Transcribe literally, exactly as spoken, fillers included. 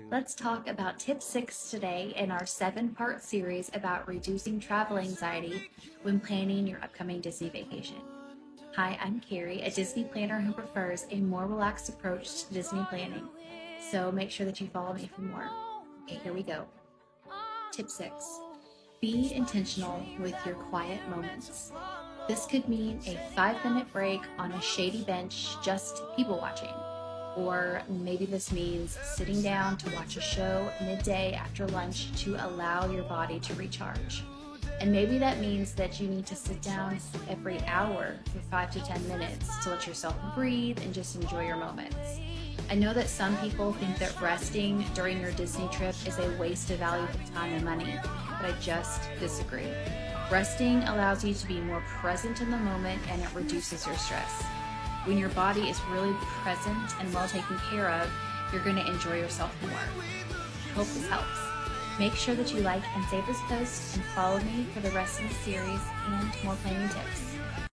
Let's talk about tip six today in our seven part series about reducing travel anxiety when planning your upcoming Disney vacation. Hi, I'm Carrie, a Disney planner who prefers a more relaxed approach to Disney planning. So make sure that you follow me for more. Okay, here we go. Tip six, be intentional with your quiet moments. This could mean a five minute break on a shady bench just people watching. Or maybe this means sitting down to watch a show midday after lunch to allow your body to recharge. And maybe that means that you need to sit down every hour for five to ten minutes to let yourself breathe and just enjoy your moments. I know that some people think that resting during your Disney trip is a waste of valuable time and money, but I just disagree. Resting allows you to be more present in the moment and it reduces your stress. When your body is really present and well taken care of, you're going to enjoy yourself more. I hope this helps. Make sure that you like and save this post and follow me for the rest of the series and more planning tips.